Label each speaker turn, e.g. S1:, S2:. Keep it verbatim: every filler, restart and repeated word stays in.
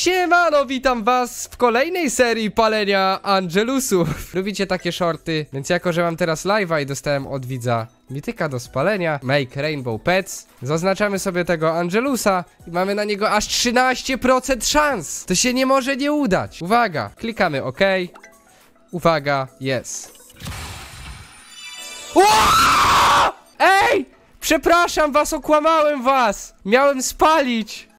S1: Siemano, witam was w kolejnej serii palenia Angelusów. Lubicie takie shorty? Więc jako, że mam teraz live'a i dostałem od widza mityka do spalenia, Make Rainbow Pets, zaznaczamy sobie tego Angelusa i mamy na niego aż trzynaście procent szans. To się nie może nie udać. Uwaga, klikamy OK. Uwaga, yes. Ej! Przepraszam was, okłamałem was! Miałem spalić!